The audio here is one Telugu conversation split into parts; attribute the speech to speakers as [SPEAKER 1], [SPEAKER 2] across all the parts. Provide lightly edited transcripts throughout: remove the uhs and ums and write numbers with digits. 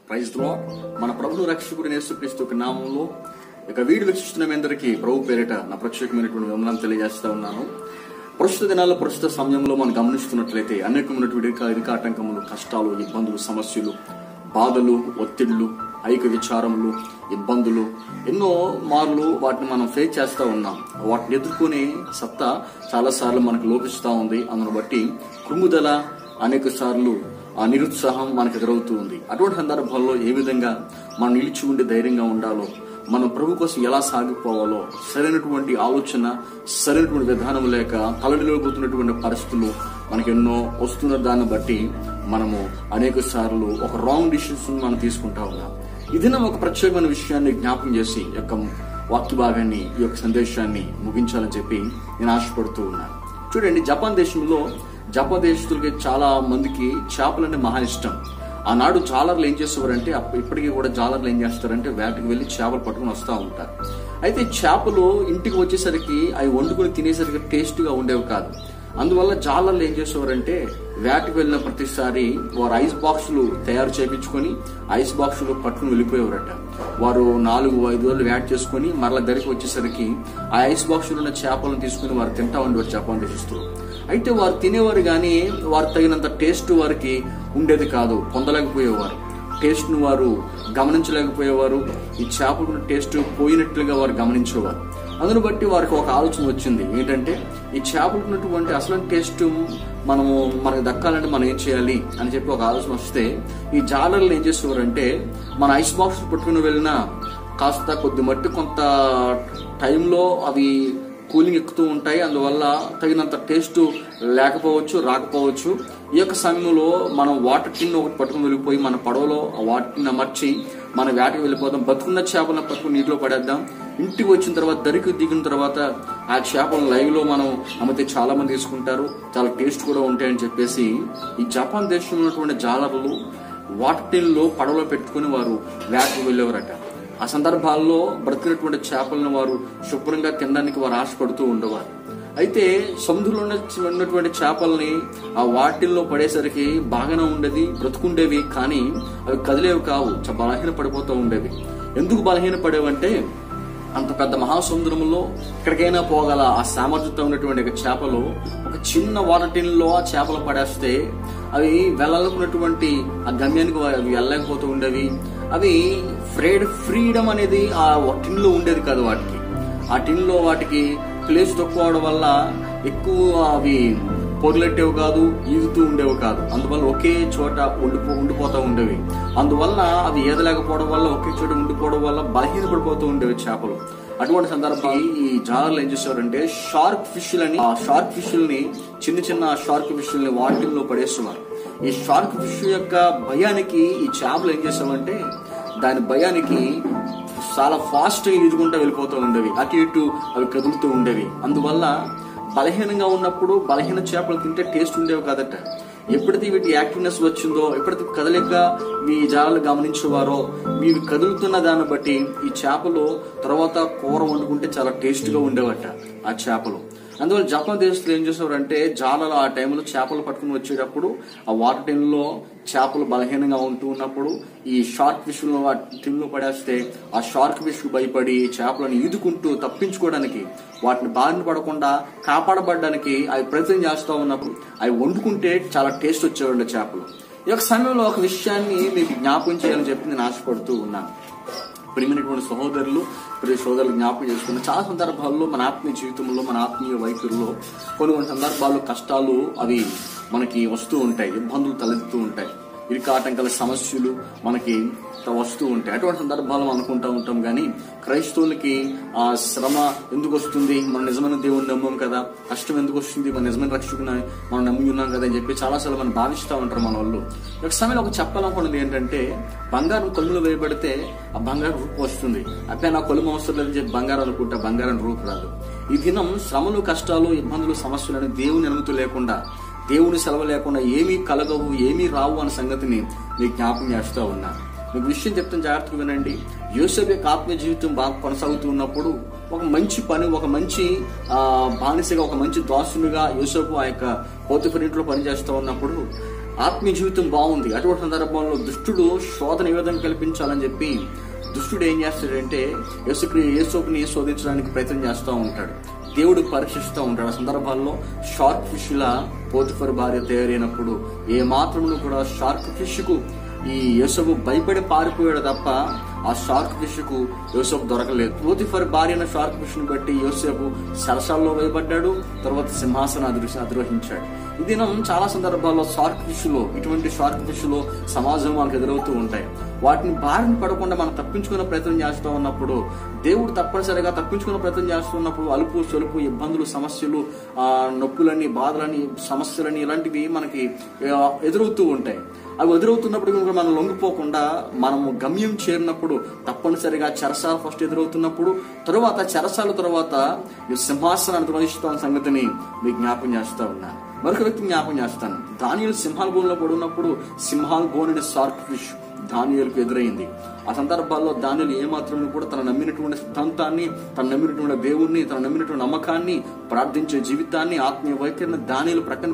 [SPEAKER 1] Praise the lord. మన ప్రభువు రక్షకుడు యేసుక్రీస్తు నామములో ఇక వీడియో వీక్షిస్తున్న మీ అందరికీ ప్రభు పేరిట నా ప్రత్యేకమైనటువంటి వందనాలు తెలియజేస్తా ఉన్నాను. ప్రస్తుత దినాల్లో ప్రస్తుత సమయంలో మనం గమనిస్తున్నట్లయితే అనేకమైనటువంటి ఇరుకాటంకములు, కష్టాలు, ఇబ్బందులు, సమస్యలు, బాధలు, ఒత్తిళ్లు, ఐక్య విచారములు, ఇబ్బందులు ఎన్నో మార్లు వాటిని మనం ఫేస్ చేస్తూ ఉన్నాం. వాటిని ఎదుర్కొనే సత్తా చాలా సార్లు మనకు లోపిస్తూ ఉంది. అందును బట్టి కృంగుదల, అనేక సార్లు ఆ నిరుత్సాహం మనకు ఎదురవుతూ ఉంది. అటువంటి సందర్భాల్లో ఏ విధంగా మనం నిలిచి ఉండి ధైర్యంగా ఉండాలో, మనం ప్రభు కోసం ఎలా సాగిపోవాలో సరైనటువంటి ఆలోచన, సరైనటువంటి విధానం లేక తలడిలోపోతున్నటువంటి పరిస్థితులు మనకు ఎన్నో వస్తున్న దాన్ని బట్టి మనము అనేక సార్లు ఒక రాంగ్ డిసిషన్స్ మనం తీసుకుంటా ఉన్నాం. ఈ దినం ఒక ప్రత్యేకమైన విషయాన్ని జ్ఞాపకం చేసి ఈ యొక్క వాక్య భాగాన్ని, ఈ యొక్క సందేశాన్ని ముగించాలని చెప్పి నేను ఆశపడుతూ ఉన్నాను. చూడండి, జపాన్ దేశస్తులకి చాలా మందికి చేపలంటే మహా ఇష్టం. ఆనాడు జాలర్లు ఏం చేసేవారంటే, ఇప్పటికీ కూడా జాలర్లు ఏం చేస్తారంటే వేటకు వెళ్లి చేపలు పట్టుకుని వస్తూ ఉంటారు. అయితే చేపలు ఇంటికి వచ్చేసరికి అవి వండుకుని తినేసరికి టేస్ట్ గా ఉండేవి కాదు. అందువల్ల జాలర్లు ఏం చేసేవారంటే వేటకు వెళ్ళిన ప్రతిసారి వారు ఐస్ బాక్సులు తయారు చేయించుకొని ఐస్ బాక్సులు పట్టుకుని వెళ్ళిపోయేవారట. వారు 4-5 రోజులు వేట చేసుకుని మరల దగ్గరికి వచ్చేసరికి ఆ ఐస్ బాక్సులు ఉన్న చేపలను తీసుకుని వారు తింటా ఉండేవారు జపాన్ దేశస్తులు. అయితే వారు తినేవారు కానీ వారు తగినంత టేస్ట్ వారికి ఉండేది కాదు, పొందలేకపోయేవారు. టేస్ట్ ను వారు గమనించలేకపోయేవారు. ఈ చేపల టేస్ట్ పోయినట్లుగా వారు గమనించేవారు. అందును బట్టి వారికి ఒక ఆలోచన వచ్చింది. ఏంటంటే, ఈ చేపలున్నటువంటి అసలు టేస్ట్ మనకు దక్కాలంటే మనం ఏం చేయాలి అని చెప్పి ఒక ఆలోచన వస్తే, ఈ జాలర్లు ఏం చేసేవారంటే, మన ఐస్ బాక్స్ పట్టుకుని వెళ్ళినా కాస్త కొద్ది మట్టి కొంత టైంలో అవి కూలింగ్ ఎక్కుతూ ఉంటాయి. అందువల్ల తగినంత టేస్ట్ లేకపోవచ్చు, రాకపోవచ్చు. ఈ యొక్క సమయంలో మనం వాటర్ టిన్ ఒకటి పట్టుకుని వెళ్ళిపోయి మన పడవలో ఆ వాటర్ టిన్ అమర్చి మన వేటకి వెళ్ళిపోదాం. బతుకున్న చేపలను పట్టుకుని నీటిలో పడేద్దాం. ఇంటికి వచ్చిన తర్వాత దరికి దిగిన తర్వాత ఆ చేపలను లైవ్ లో మనం అమ్మితే చాలా మంది తీసుకుంటారు, చాలా టేస్ట్ కూడా ఉంటాయని చెప్పేసి ఈ జపాన్ దేశంలో ఉన్నటువంటి జాలర్లు వాటర్ టిన్ లో పడవలో పెట్టుకుని వారు వేటకు వెళ్ళేవారట. ఆ సందర్భాల్లో బ్రతికినటువంటి చేపలను వారు శుభ్రంగా తినడానికి వారు ఆశపడుతూ ఉండేవారు. అయితే సముద్రంలో ఉన్నటువంటి చేపల్ని ఆ వాటిల్లో పడేసరికి బాగానే ఉండేది, బ్రతుకుండేవి, కానీ అవి కదిలేవి కావు, బలహీన పడిపోతూ ఉండేవి. ఎందుకు బలహీన పడేవంటే, అంత పెద్ద మహాసముద్రంలో ఎక్కడికైనా పోగల ఆ సామర్థ్యంతో ఉన్నటువంటి చేపలు ఒక చిన్న వాటర్ టిన్ లో ఆ చేపలు పడేస్తే అవి వెళ్ళాలనుకున్నటువంటి ఆ గమ్యానికి అవి వెళ్ళలేకపోతూ ఉండేవి. అవి ఫ్రీడమ్ అనేది ఆ టిన్ లో ఉండేది కాదు. ఆ టిన్ లో వాటికి ప్లేస్ తక్కువ అవడం వల్ల ఎక్కువ అవి పొరలెట్టేవి కాదు, ఈదుతూ ఉండేవి కాదు. అందువల్ల ఒకే చోట ఉండిపోతూ ఉండేవి. అందువల్ల అవి ఈదలేకపోవడం వల్ల, ఒకే చోట ఉండిపోవడం వల్ల బలహీనపడిపోతూ ఉండేవి చేపలు. అటువంటి సందర్భాలు ఈ జాలర్లు ఏం చేసేవారంటే, షార్క్ ఫిష్లని, ఆ షార్క్ ఫిష్ని, చిన్న షార్క్ ఫిష్ని వాటిల్లో పడేస్తున్నారు. ఈ షార్క్ ఫిష్ యొక్క భయానికి ఈ చేపలు ఏం చేసామంటే, దాని భయానికి చాలా ఫాస్ట్ గా ఈదుకుంటూ వెళ్ళిపోతూ ఉండేవి. అటు ఇటు అవి కదులుతూ ఉండేవి. అందువల్ల బలహీనంగా ఉన్నప్పుడు బలహీన చేపలు తింటే టేస్ట్ ఉండేవి కాదట. ఎప్పుడైతే వీటి యాక్టివ్నెస్ వచ్చిందో, ఎప్పుడైతే కదలిక మీ జాలలు గమనించేవారో, మీరు కదులుతున్న దాన్ని బట్టి ఈ చేపలు తర్వాత కూర వండుకుంటే చాలా టేస్ట్ గా ఉండేవట ఆ చేపలు. అందువల్ల జపాన్ దేశంలో ఏం చేసేవారంటే, జాలలు ఆ టైంలో చేపలు పట్టుకుని వచ్చేటప్పుడు ఆ వాటర్ టిన్ లో చేపలు బలహీనంగా ఉంటూ ఉన్నప్పుడు ఈ షార్క్ ఫిష్ లో ఆ టిన్ లో పడేస్తే ఆ షార్క్ ఫిష్ బయపడి చేపలను ఈదుకుంటూ తప్పించుకోవడానికి, వాటిని బారిన పడకుండా కాపాడబడడానికి అవి ప్రయత్నం చేస్తూ ఉన్నప్పుడు అవి వండుకుంటే చాలా టేస్ట్ వచ్చేవాళ్ళు చేపలు. ఈ యొక్క సమయంలో ఒక విషయాన్ని మీకు జ్ఞాపకం చేయాలని చెప్పి నేను ఆశపడుతూ ఉన్నాను. ప్రియమైనటువంటి సహోదరులు, సోదరులు జ్ఞాపకం చేసుకున్న చాలా సందర్భాల్లో మన ఆత్మీయ జీవితంలో, మన ఆత్మీయ వైఖరిలో కొన్ని సందర్భాల్లో కష్టాలు అవి మనకి వస్తూ ఉంటాయి, ఇబ్బందులు తలెత్తుతూ ఉంటాయి, ఇరుకాటంకాల సమస్యలు మనకి వస్తూ ఉంటాయి. అటువంటి సందర్భాలు అనుకుంటూ ఉంటాం. కానీ క్రైస్తవులకి ఆ శ్రమ ఎందుకు వస్తుంది, మనం నిజమైన దేవుని నమ్మం కదా, కష్టం ఎందుకు వస్తుంది, మన నిజమైన రక్షకుని మనం నమ్మి ఉన్నాం కదా అని చెప్పి చాలాసార్లు మనం భావిస్తూ ఉంటారు మన వాళ్ళు. ఒక సమయంలో ఒక చెప్పాలనుకున్నది ఏంటంటే, బంగారం కొలుములో వేయబడితే ఆ బంగారం రూపు వస్తుంది. అప్పుడే నా కొలుము అవసరం లేదని చెప్పి బంగారం అనుకుంటా, బంగారం రూపు రాదు. ఈ దినం శ్రమలు, కష్టాలు, ఇబ్బందులు, సమస్యలను దేవుని అనుమతి లేకుండా, దేవుని సెలవు లేకుండా ఏమీ కలగవు, ఏమీ రావు అనే సంగతిని మీకు జ్ఞాపకం చేస్తూ ఉన్నా. మీకు విషయం చెప్తాను, జాగ్రత్తగా వినండి. యోసేపు యొక్క ఆత్మీయ జీవితం బాగా కొనసాగుతూ ఉన్నప్పుడు ఒక మంచి పని, ఒక మంచి బానిసగా, ఒక మంచి దాసునిగా యోసేపు ఆ యొక్క పోతిఫర్ ఇంట్లో పనిచేస్తూ ఉన్నప్పుడు ఆత్మీయ జీవితం బాగుంది. అటువంటి సందర్భంలో దుష్టుడు శోధన ఏ విధంగా కల్పించాలని చెప్పి దుష్టుడు ఏం చేస్తాడంటే యేసుని శోధించడానికి ప్రయత్నం చేస్తూ ఉంటాడు. దేవుడు పరీక్షిస్తూ ఉంటాడు. ఆ సందర్భాల్లో షార్క్ ఫిష్ లా పోతిఫర్ భార్య తయారైనప్పుడు ఏ మాత్రమును కూడా షార్క్ ఫిష్ కు ఈ యోసేపు భయపడి పారిపోయాడు తప్ప ఆ షార్క్ ఫిష్ కు యోసేపు దొరకలేదు. పోతిఫర్ భార్య అయిన షార్క్ ఫిష్ ను బట్టి యోసేపు సరసాల్లో వేయబడ్డాడు, తర్వాత సింహాసనం అధిరోహించాడు. ఈ దినం చాలా సందర్భాల్లో ఇటువంటి షార్క్ ఫిష్ లో సమాజం మనకు ఎదురవుతూ ఉంటాయి. వాటిని బారిన పడకుండా మనం తప్పించుకునే ప్రయత్నం చేస్తూ ఉన్నప్పుడు, దేవుడు తప్పనిసరిగా తప్పించుకునే ప్రయత్నం చేస్తున్నప్పుడు అలుపు సొలుపు ఇబ్బందులు సమస్యలు నొప్పులని బాధలని సమస్యలని ఇలాంటివి మనకి ఎదురవుతూ ఉంటాయి. అవి ఎదురవుతున్నప్పుడు మనం లొంగిపోకుండా మనము గమ్యం చేరినప్పుడు తప్పనిసరిగా చెరసాల ఫస్ట్ ఎదురవుతున్నప్పుడు తర్వాత చెరసాల తర్వాత సింహాసనాన్ని నిర్వహిస్తున్న సంగతిని మీకు జ్ఞాపకం చేస్తా ఉన్నాను. మరొక వ్యక్తి జ్ఞాపకం చేస్తాను. దానియేలు సింహాల బోన్లో పడున్నప్పుడు సింహాల బోన్ అనే షార్క్ ఫిష్ దానియేలుకు ఎదురైంది. ఆ సందర్భాల్లో దానియేలు ఏమాత్రం కూడా తన నమ్మినటువంటి సిద్ధాంతాన్ని, తన నమ్మినటువంటి దేవుణ్ణి, తన నమ్మినటువంటి నమ్మకాన్ని, ప్రార్థించే జీవితాన్ని, ఆత్మీయ వైఖరిని దానియేలు ప్రక్కన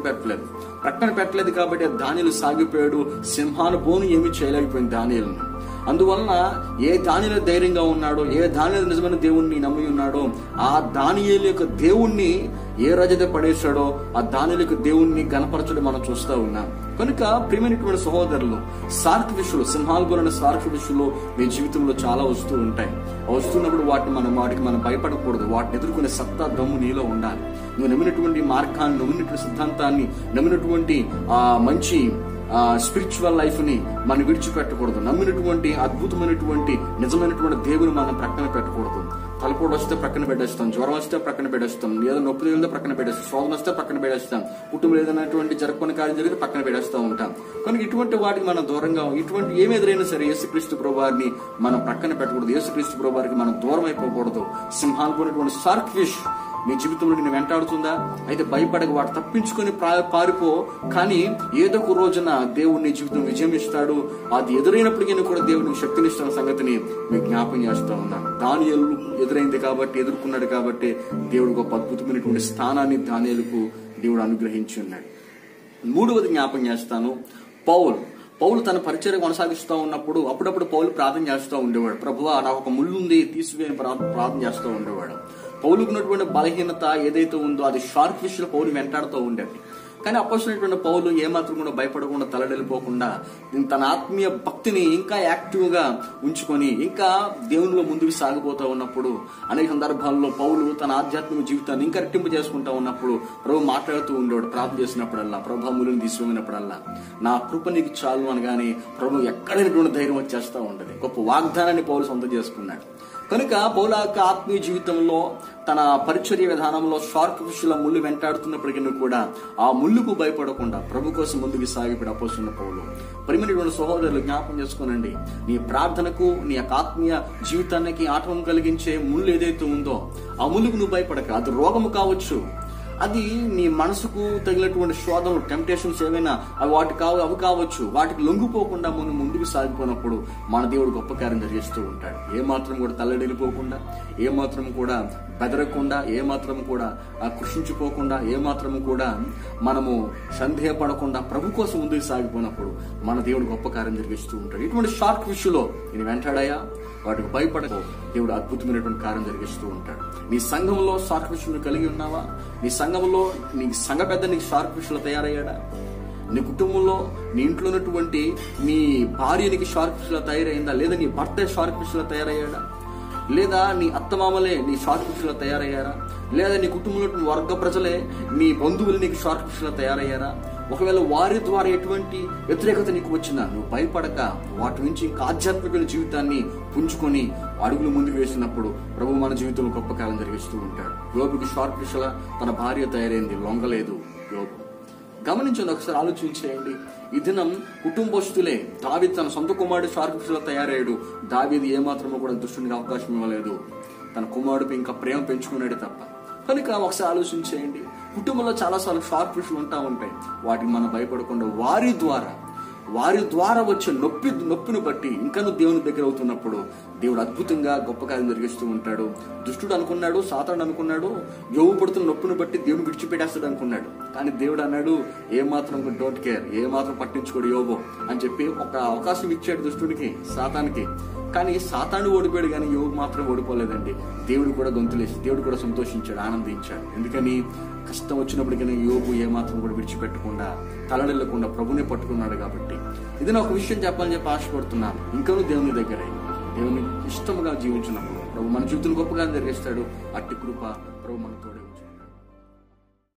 [SPEAKER 1] పెట్టలేదు కాబట్టి దానియేలు సాగిపోయాడు. సింహాల బోను ఏమీ చేయలేకపోయింది దానియేలుని. అందువలన ఏ దానియేలు ధైర్యంగా ఉన్నాడో, ఏ దానియేలు నిజమైన దేవుణ్ణి నమ్మి ఉన్నాడో, ఆ దానియేలు యొక్క దేవుణ్ణి ఏ రజత పడేశాడో ఆ దానియేలు యొక్క దేవుణ్ణి గణపరచడం మనం చూస్తూ ఉన్నాం. కనుక ప్రియమైనటువంటి సహోదరులు, షార్క్ ఫిష్లు, సింహాల బోన్ షార్క్ ఫిష్లు మీ జీవితంలో చాలా వస్తూ ఉంటాయి. వస్తున్నప్పుడు వాటికి మనం భయపడకూడదు. వాటిని ఎదుర్కొనే సత్తా దమ్ము నీలో ఉండాలి. నువ్వు నమ్మినటువంటి మార్గాన్ని, నమ్మినటువంటి సిద్ధాంతాన్ని, నమ్మినటువంటి మంచి స్పిరిచువల్ లైఫ్ ని మనం విడిచిపెట్టకూడదు. నమ్మినటువంటి అద్భుతమైనటువంటి నిజమైనటువంటి దేవుని మనం ప్రక్కన పెట్టకూడదు. తలపోటు వస్తే ప్రక్కన పెట్టేస్తాం, జ్వరం వస్తే ప్రక్కన పెట్టేస్తాం, ఏదో నొప్పి తెలియదో ప్రక్కన పెట్టేస్తాం, శోధన వస్తే ప్రక్కన పెట్టేస్తాం, కుటుంబం ఏదైనటువంటి జరగని కార్యం జరిగితే పక్కన పెట్టేస్తూ ఉంటాం. కనుక ఇటువంటి వాటికి మనం దూరంగా, ఇటువంటి ఏమి ఎదురైనా సరే యేసుక్రీస్తు ప్రభువారిని మనం ప్రక్కన పెట్టకూడదు. యేసుక్రీస్తు ప్రభువారికి మనం దూరం అయిపోకూడదు. సింహాలు పోయినటువంటి షార్క్ ఫిష్ నీ జీవితంలో నిన్ను వెంటాడుతుందా? అయితే భయపడక వాటి తప్పించుకొని పారిపో. కానీ ఏదో ఒక రోజున దేవుడు నీ జీవితం విజయం ఇస్తాడు. అది ఎదురైనప్పటికీ కూడా దేవుడికి శక్తినిస్తున్న సంగతిని మీకు జ్ఞాపకం చేస్తూ ఉన్నాను. దానియేలు ఎదుర్కొన్నాడు కాబట్టి దేవుడు గొప్ప అద్భుతమైనటువంటి స్థానాన్ని దానియేలుకు దేవుడు అనుగ్రహించి ఉన్నాడు. మూడవది జ్ఞాపకం చేస్తాను, పౌలు తన పరిచర్య కొనసాగిస్తూ ఉన్నప్పుడు అప్పుడప్పుడు పౌలు ప్రార్థన చేస్తూ ఉండేవాడు. ప్రభువా, నాకు ఒక ముళ్ళు ఉంది, తీసివేయని ప్రార్థన చేస్తూ ఉండేవాడు. పౌలుకు ఉన్నటువంటి బలహీనత ఏదైతే ఉందో అది షార్క్ ఫిష్ లో పౌలు వెంటాడుతూ ఉండేది. కానీ అపోస్తలుడైన పౌలు ఏమాత్రం కూడా భయపడకుండా, తలడెళ్ళిపోకుండా తన ఆత్మీయ భక్తిని ఇంకా యాక్టివ్ గా ఉంచుకొని ఇంకా దేవునిలో ముందుకు సాగిపోతూ ఉన్నప్పుడు అనేక సందర్భాల్లో పౌలు తన ఆధ్యాత్మిక జీవితాన్ని ఇంకా రెట్టింపు చేసుకుంటూ ఉన్నప్పుడు ప్రభు మాట్లాడుతూ ఉండేవాడు. ప్రార్థన చేసినప్పుడల్లా, ప్రభు ములుని తీసుకున్నప్పుడల్లా నా కృప నీకు చాలు అనగానే ప్రభు ఎక్కడైనటువంటి ధైర్యం వచ్చేస్తూ ఉండదు. గొప్ప వాగ్దానాన్ని పౌలు సొంతం చేసుకున్నాడు. కనుక పౌలు యొక్క ఆత్మీయ జీవితంలో తన పరిచర్య విధానంలో షార్క్ ఫిష్ల ముళ్ళు వెంటాడుతున్నప్పటికీ కూడా ఆ ముళ్ళుకు భయపడకుండా ప్రభు కోసం ముందుకు సాగిపోయిన అపోస్తలుడైన పౌలు. ప్రియమైనటువంటి సహోదరులు, జ్ఞాపకం చేసుకోనండి, నీ ప్రార్థనకు, నీ యొక్క ఆత్మీయ జీవితానికి ఆటంకం కలిగించే ముళ్ళు ఏదైతే ఉందో ఆ ముళ్ళుకు నువ్వు భయపడక. అది రోగము కావచ్చు, అది నీ మనసుకు తగినటువంటి శోధనలు, టెంప్టేషన్స్ ఏవైనా అవి కావచ్చు. వాటికి లొంగిపోకుండా మనం ముందుకు సాగిపోయినప్పుడు మన దేవుడు గొప్ప కార్యం జరిగిస్తూ ఉంటాడు. ఏమాత్రం కూడా తల్లడిల్లిపోకుండా, ఏమాత్రం కూడా బెదరకుండా, ఏమాత్రం కూడా కృషించిపోకుండా, ఏమాత్రం కూడా మనము సందేహపడకుండా ప్రభు కోసం ముందుకు సాగిపోయినప్పుడు మన దేవుడు గొప్ప కార్యం జరిగిస్తూ ఉంటాడు. ఇటువంటి షార్క్ ఫిష్ లో నేను వెంటాడాయా, వాటికి భయపడకు, దేవుడు అద్భుతమైనటువంటి కార్యం జరిగిస్తూ ఉంటాడు. నీ సంఘంలో షార్క్ ఫిష్ కలిగి ఉన్నావా? నీ సంఘంలో నీ సంఘ పెద్ద నీకు షార్క్ ఫిష్ లో తయారయ్యాడా? నీ కుటుంబంలో, నీ ఇంట్లో ఉన్నటువంటి నీ భార్య నీకు షార్క్ ఫిష్ లో తయారైందా? లేదా నీ భర్త షార్క్ ఫిష్ లో తయారయ్యాడా? లేదా నీ అత్తమామలే నీ షార్క్ ఫిష్ లో తయారయ్యారా? లేదా నీ కుటుంబంలో వర్గ ప్రజలే, నీ బంధువులు నీకు షార్క్ ఫిష్ లో తయారయ్యారా? ఒకవేళ వారి ద్వారా ఎటువంటి వ్యతిరేకత నీకు వచ్చినా నువ్వు భయపడక వాటి నుంచి ఇంకా ఆధ్యాత్మిక జీవితాన్ని పుంజుకొని అడుగులు ముందుకు వేసినప్పుడు ప్రభు మన జీవితంలో గొప్ప కాలం జరిగిస్తూ ఉంటాడు. యోబుకి షార్క్ ఫిష్ లా తన భార్య తయారైంది, లొంగలేదు యోబు. గమనించండి, ఒకసారి ఆలోచించేయండి. ఈ దినం కుటుంబస్తులే, దావీదు తన సొంత కుమారుడు షార్క్ ఫిష్ లో తయారయ్యాడు. దావీదు ఏమాత్రమో కూడా దుష్టునికి అవకాశం ఇవ్వలేదు, తన కుమారుడిపై ఇంకా ప్రేమ పెంచుకున్నాడు తప్ప. కనుక ఒకసారి ఆలోచించేయండి, కుటుంబంలో చాలాసార్లు షార్క్ ఫిష్లు ఉంటాయి. వాటికి మనం భయపడకుండా వారి ద్వారా వారి ద్వారా వచ్చే నొప్పిని బట్టి ఇంకా దేవుని దగ్గర అవుతున్నప్పుడు దేవుడు అద్భుతంగా గొప్ప కార్యం జరిగిస్తూ ఉంటాడు. దుష్టుడు అనుకున్నాడు, సాతాను అనుకున్నాడు, యోబు పడుతున్న నొప్పిని బట్టి దేవుని విడిచిపెట్టేస్తాడు అనుకున్నాడు. కానీ దేవుడు అన్నాడు, ఏమాత్రం డోంట్ కేర్, ఏమాత్రం పట్టించుకోడు యోబు అని చెప్పి ఒక అవకాశం ఇచ్చాడు దుష్టుడికి, సాతానికి. కానీ సాతాను ఓడిపోయాడు, కానీ యోబు మాత్రం ఓడిపోలేదండి. దేవుడు కూడా గొంతులేసి, దేవుడు కూడా సంతోషించాడు, ఆనందించాడు. ఎందుకని? కష్టం వచ్చినప్పటికీ యోబు ఏమాత్రం కూడా విడిచిపెట్టకుండా, తలడిల్లకుండా ప్రభునే పట్టుకున్నాడు కాబట్టి. ఇది నా ఒక విషయం చెప్పాలని చెప్పి ఆశపడుతున్నాను. ఇంకనూ దేవుని దగ్గరే, దేవుని ఇష్టముగా జీవించినప్పుడు ప్రభు మన జీవితం గొప్పగా జరిగిస్తాడు. అట్టి కృప ప్రభు మనతో